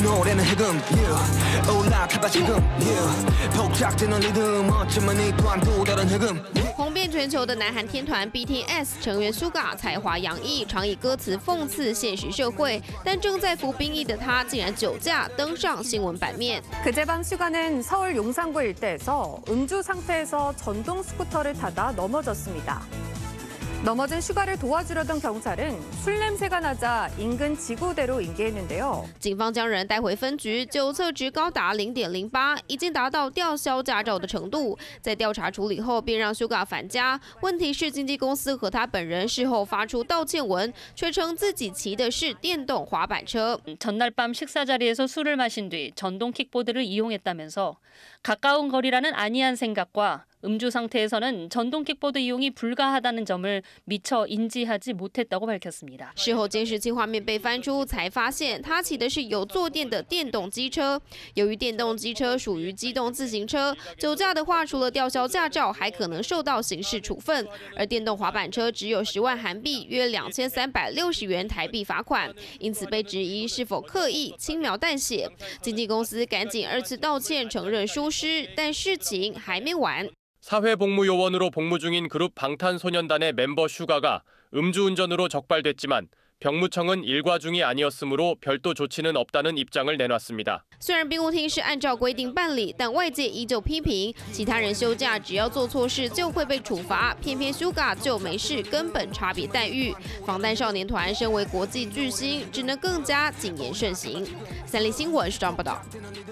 노래는 해금 올라가봐 지금 복작되는 리듬 어쩌면 이 또한 또 다른 해금 红遍全球的南韩天团 BTS 成员 Suga 才华洋溢，常以歌词讽刺现实社会，但正在服兵役的他竟然酒驾登上新闻版面。 그제밤 슈가는 서울 용산구 일대에서 음주 상태에서 전동 스쿠터를 타다 넘어졌습니다. 넘어진 슈가를 도와주려던 경찰은 술 냄새가 나자 인근 지구대로 인계했는데요. 警方将人带回分局，酒测值高达 0.08， 已经达到吊销驾照的程度。在调查处理后，便让 Suga 返家。问题是，经纪公司和他本人事后发出道歉文，却称自己骑的是电动滑板车。 전날 밤 식사 자리에서 술을 마신 뒤 전동 킥보드를 이용했다면서 가까운 거리라는 안이한 생각과 음주 상태에서는 전동 킥보드 이용이 불가하다는 점을 미처 인지하지 못했다고 밝혔습니다. 事后监视器画面被翻出，才发现他骑的是有坐垫的电动机车。由于电动机车属于机动自行车，酒驾的话，除了吊销驾照，还可能受到刑事处分。而电动滑板车只有10万韩币，约2360元台币罚款，因此被质疑是否刻意轻描淡写。经纪公司赶紧2次道歉，承认疏失，但事情还没完。 사회복무요원으로 복무 중인 그룹 방탄소년단의 멤버 슈가가 음주운전으로 적발됐지만 병무청은 일과 중이 아니었으므로 별도 조치는 없다는 입장을 내놨습니다. 虽然兵务厅是按照规定办理，但外界依旧批评其他人休假只要做错事就会被处罚，偏偏 Suga 就没事，根本差别待遇。防弹少年团身为国际巨星，只能更加谨言慎行。三立新闻是这样报道。